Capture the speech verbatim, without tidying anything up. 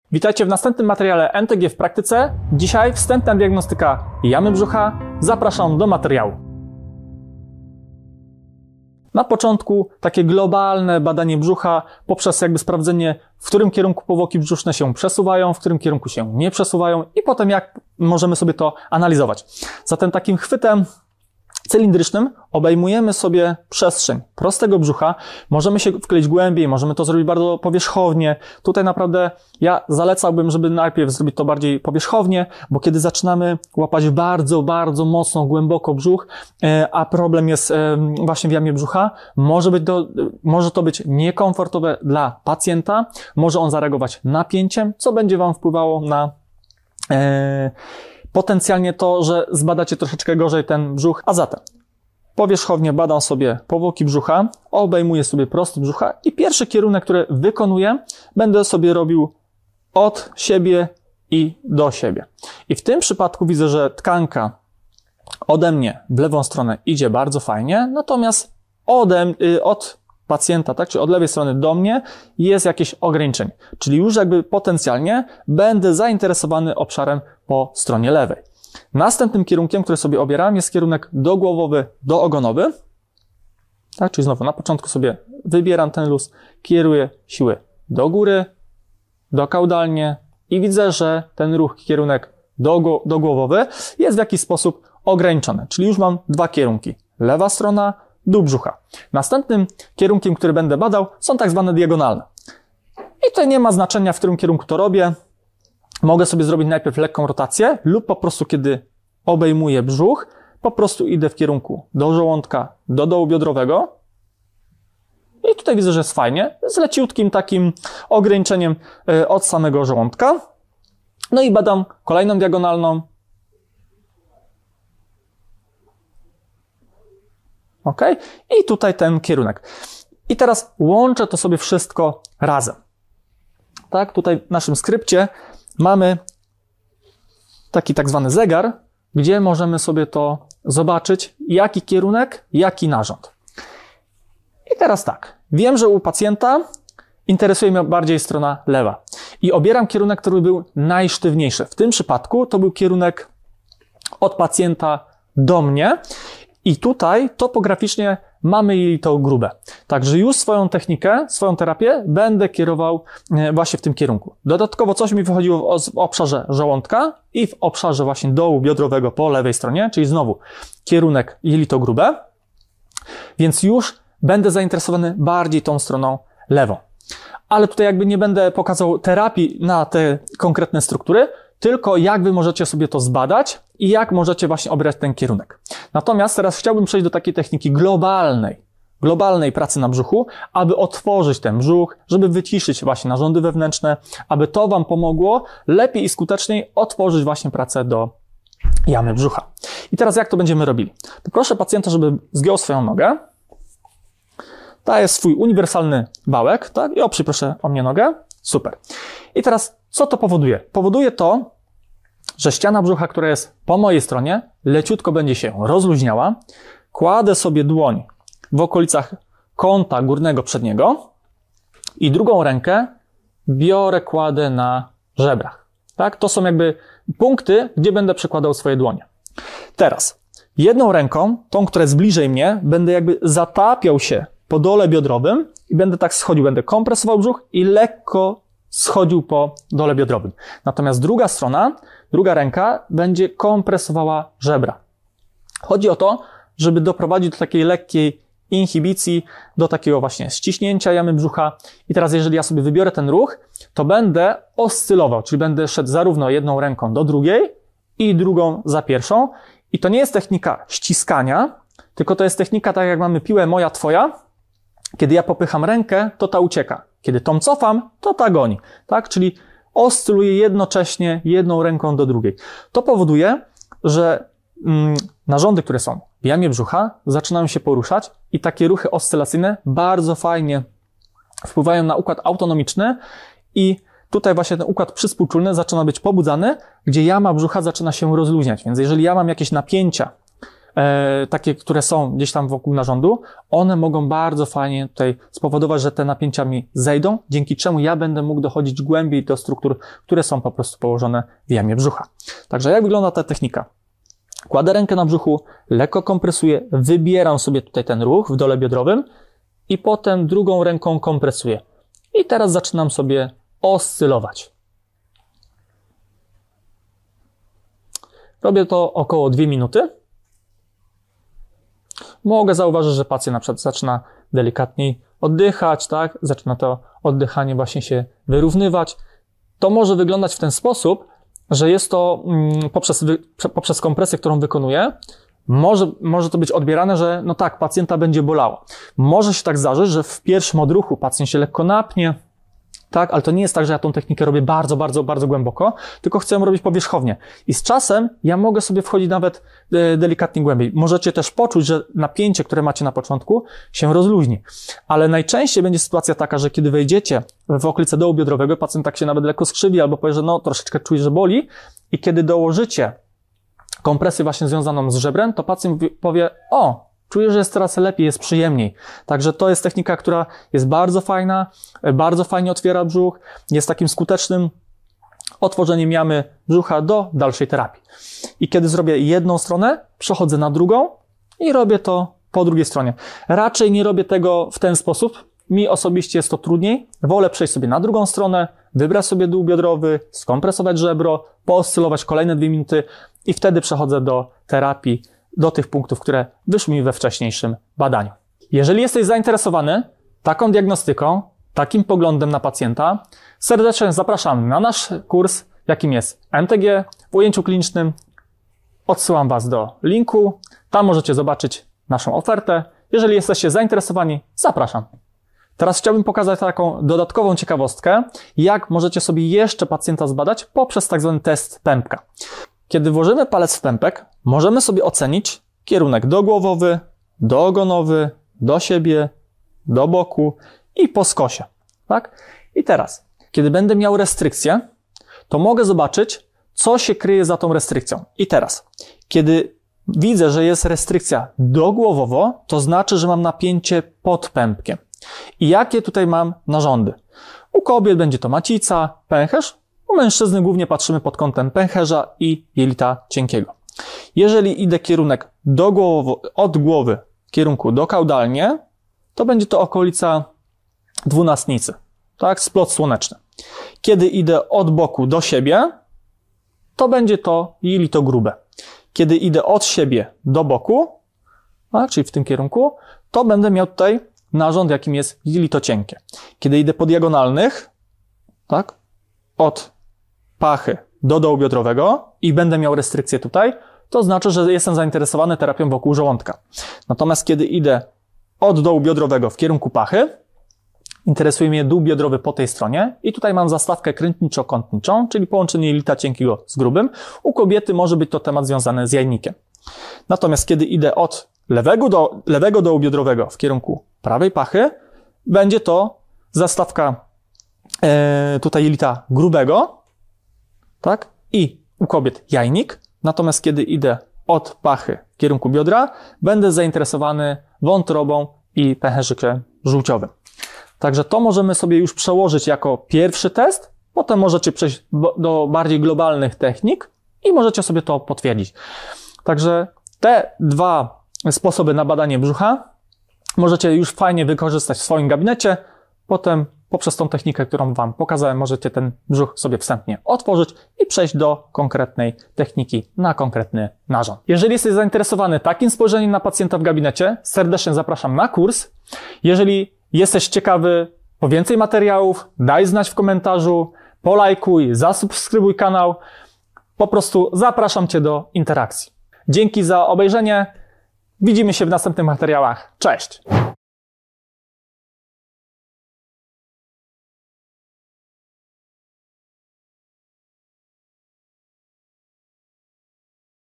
Witajcie w następnym materiale N T G w praktyce. Dzisiaj wstępna diagnostyka jamy brzucha. Zapraszam do materiału. Na początku takie globalne badanie brzucha poprzez jakby sprawdzenie, w którym kierunku powłoki brzuszne się przesuwają, w którym kierunku się nie przesuwają i potem jak możemy sobie to analizować. Zatem takim chwytem cylindrycznym obejmujemy sobie przestrzeń prostego brzucha. Możemy się wkleić głębiej, możemy to zrobić bardzo powierzchownie. Tutaj naprawdę ja zalecałbym, żeby najpierw zrobić to bardziej powierzchownie, bo kiedy zaczynamy łapać bardzo, bardzo mocno, głęboko brzuch, a problem jest właśnie w jamie brzucha, może być do, może to być niekomfortowe dla pacjenta, może on zareagować napięciem, co będzie Wam wpływało na e, potencjalnie to, że zbadacie troszeczkę gorzej ten brzuch. A zatem powierzchownie badam sobie powłoki brzucha, obejmuję sobie prosty brzucha i pierwszy kierunek, który wykonuję, będę sobie robił od siebie i do siebie. I w tym przypadku widzę, że tkanka ode mnie w lewą stronę idzie bardzo fajnie, natomiast ode, od pacjenta, tak, czy od lewej strony do mnie jest jakieś ograniczenie. Czyli już jakby potencjalnie będę zainteresowany obszarem po stronie lewej. Następnym kierunkiem, który sobie obieram, jest kierunek dogłowowy, doogonowy. Tak, czyli znowu na początku sobie wybieram ten luz, kieruję siły do góry, dokaudalnie i widzę, że ten ruch, kierunek dogłowowy jest w jakiś sposób ograniczony. Czyli już mam dwa kierunki. Lewa strona, dół brzucha. Następnym kierunkiem, który będę badał, są tak zwane diagonalne. I tutaj nie ma znaczenia, w którym kierunku to robię. Mogę sobie zrobić najpierw lekką rotację lub po prostu, kiedy obejmuję brzuch, po prostu idę w kierunku do żołądka, do dołu biodrowego. I tutaj widzę, że jest fajnie, z leciutkim takim ograniczeniem od samego żołądka. No i badam kolejną diagonalną. Ok? I tutaj ten kierunek. I teraz łączę to sobie wszystko razem. Tak, tutaj w naszym skrypcie mamy taki tak zwany zegar, gdzie możemy sobie to zobaczyć, jaki kierunek, jaki narząd. I teraz tak, wiem, że u pacjenta interesuje mnie bardziej strona lewa. I obieram kierunek, który był najsztywniejszy. W tym przypadku to był kierunek od pacjenta do mnie. I tutaj topograficznie mamy jelito grube. Także już swoją technikę, swoją terapię będę kierował właśnie w tym kierunku. Dodatkowo coś mi wychodziło w obszarze żołądka i w obszarze właśnie dołu biodrowego po lewej stronie, czyli znowu kierunek jelito grube. Więc już będę zainteresowany bardziej tą stroną lewą. Ale tutaj jakby nie będę pokazał terapii na te konkretne struktury, tylko jak wy możecie sobie to zbadać i jak możecie właśnie obrać ten kierunek. Natomiast teraz chciałbym przejść do takiej techniki globalnej, globalnej pracy na brzuchu, aby otworzyć ten brzuch, żeby wyciszyć właśnie narządy wewnętrzne, aby to Wam pomogło lepiej i skuteczniej otworzyć właśnie pracę do jamy brzucha. I teraz jak to będziemy robili? Poproszę pacjenta, żeby zgiął swoją nogę. Daję swój uniwersalny wałek, tak? I oprzyj proszę o mnie nogę. Super. I teraz co to powoduje? Powoduje to, że ściana brzucha, która jest po mojej stronie, leciutko będzie się rozluźniała. Kładę sobie dłoń w okolicach kąta górnego przedniego i drugą rękę biorę, kładę na żebrach. Tak? To są jakby punkty, gdzie będę przekładał swoje dłonie. Teraz jedną ręką, tą, która jest bliżej mnie, będę jakby zatapiał się po dole biodrowym i będę tak schodził, będę kompresował brzuch i lekko schodził po dole biodrowym. Natomiast druga strona, druga ręka będzie kompresowała żebra. Chodzi o to, żeby doprowadzić do takiej lekkiej inhibicji, do takiego właśnie ściśnięcia jamy brzucha. I teraz jeżeli ja sobie wybiorę ten ruch, to będę oscylował, czyli będę szedł zarówno jedną ręką do drugiej i drugą za pierwszą. I to nie jest technika ściskania, tylko to jest technika tak jak mamy piłę moja, twoja. Kiedy ja popycham rękę, to ta ucieka. Kiedy tą cofam, to ta goni. Tak? Czyli oscyluję jednocześnie jedną ręką do drugiej. To powoduje, że mm, narządy, które są w jamie brzucha, zaczynają się poruszać i takie ruchy oscylacyjne bardzo fajnie wpływają na układ autonomiczny i tutaj właśnie ten układ przyspółczulny zaczyna być pobudzany, gdzie jama brzucha zaczyna się rozluźniać. Więc jeżeli ja mam jakieś napięcia e, takie, które są gdzieś tam wokół narządu, one mogą bardzo fajnie tutaj spowodować, że te napięcia mi zejdą, dzięki czemu ja będę mógł dochodzić głębiej do struktur, które są po prostu położone w jamie brzucha. Także jak wygląda ta technika? Kładę rękę na brzuchu, lekko kompresuję, wybieram sobie tutaj ten ruch w dole biodrowym i potem drugą ręką kompresuję. I teraz zaczynam sobie oscylować. Robię to około dwie minuty. Mogę zauważyć, że pacjent na przykład zaczyna delikatniej oddychać, tak? Zaczyna to oddychanie właśnie się wyrównywać. To może wyglądać w ten sposób, że jest to mm, poprzez, wy, poprzez kompresję, którą wykonuję, może, może to być odbierane, że no tak, pacjenta będzie bolało. Może się tak zdarzyć, że w pierwszym odruchu pacjent się lekko napnie, tak, ale to nie jest tak, że ja tą technikę robię bardzo, bardzo, bardzo głęboko, tylko chcę ją robić powierzchownie. I z czasem ja mogę sobie wchodzić nawet e, delikatnie głębiej. Możecie też poczuć, że napięcie, które macie na początku, się rozluźni. Ale najczęściej będzie sytuacja taka, że kiedy wejdziecie w okolice dołu biodrowego, pacjent tak się nawet lekko skrzywi albo powie, że no troszeczkę czuje, że boli i kiedy dołożycie kompresję właśnie związaną z żebrem, to pacjent powie, o, czuję, że jest teraz lepiej, jest przyjemniej. Także to jest technika, która jest bardzo fajna, bardzo fajnie otwiera brzuch, jest takim skutecznym otworzeniem jamy brzucha do dalszej terapii. I kiedy zrobię jedną stronę, przechodzę na drugą i robię to po drugiej stronie. Raczej nie robię tego w ten sposób. Mi osobiście jest to trudniej. Wolę przejść sobie na drugą stronę, wybrać sobie dół biodrowy, skompresować żebro, pooscylować kolejne dwie minuty i wtedy przechodzę do terapii, do tych punktów, które wyszły mi we wcześniejszym badaniu. Jeżeli jesteś zainteresowany taką diagnostyką, takim poglądem na pacjenta, serdecznie zapraszam na nasz kurs, jakim jest M T G w ujęciu klinicznym. Odsyłam Was do linku, tam możecie zobaczyć naszą ofertę. Jeżeli jesteście zainteresowani, zapraszam. Teraz chciałbym pokazać taką dodatkową ciekawostkę, jak możecie sobie jeszcze pacjenta zbadać poprzez tak zwany test pępka. Kiedy włożymy palec w pępek, możemy sobie ocenić kierunek dogłowowy, doogonowy, do siebie, do boku i po skosie. Tak? I teraz, kiedy będę miał restrykcję, to mogę zobaczyć, co się kryje za tą restrykcją. I teraz, kiedy widzę, że jest restrykcja dogłowowo, to znaczy, że mam napięcie pod pępkiem. I jakie tutaj mam narządy? U kobiet będzie to macica, pęcherz. U mężczyzny głównie patrzymy pod kątem pęcherza i jelita cienkiego. Jeżeli idę kierunek do głowy, od głowy w kierunku do kaudalnie, to będzie to okolica dwunastnicy, tak, splot słoneczny. Kiedy idę od boku do siebie, to będzie to jelito grube. Kiedy idę od siebie do boku, tak, czyli w tym kierunku, to będę miał tutaj narząd, jakim jest jelito cienkie. Kiedy idę po diagonalnych, tak, od pachy do dołu biodrowego i będę miał restrykcję tutaj, to znaczy, że jestem zainteresowany terapią wokół żołądka. Natomiast kiedy idę od dołu biodrowego w kierunku pachy, interesuje mnie dół biodrowy po tej stronie i tutaj mam zastawkę krętniczo-kątniczą, czyli połączenie jelita cienkiego z grubym. U kobiety może być to temat związany z jajnikiem. Natomiast kiedy idę od lewego, do, lewego dołu biodrowego w kierunku prawej pachy, będzie to zastawka e, tutaj jelita grubego, tak? I u kobiet jajnik. Natomiast kiedy idę od pachy w kierunku biodra, będę zainteresowany wątrobą i pęcherzykiem żółciowym. Także to możemy sobie już przełożyć jako pierwszy test. Potem możecie przejść do bardziej globalnych technik i możecie sobie to potwierdzić. Także te dwa sposoby na badanie brzucha możecie już fajnie wykorzystać w swoim gabinecie. Potem poprzez tą technikę, którą Wam pokazałem, możecie ten brzuch sobie wstępnie otworzyć i przejść do konkretnej techniki na konkretny narząd. Jeżeli jesteś zainteresowany takim spojrzeniem na pacjenta w gabinecie, serdecznie zapraszam na kurs. Jeżeli jesteś ciekawy po więcej materiałów, daj znać w komentarzu, polajkuj, zasubskrybuj kanał. Po prostu zapraszam Cię do interakcji. Dzięki za obejrzenie. Widzimy się w następnych materiałach. Cześć!